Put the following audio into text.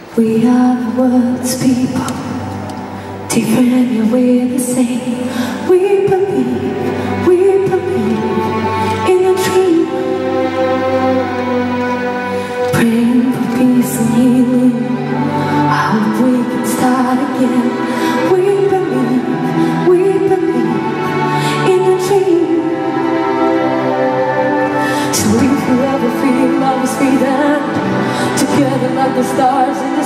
We are the world's people, different yet we're the same. We believe in a dream, praying for peace and healing. I hope we can start again. We believe in a dream. So if you ever feel lost, be there together like the stars in the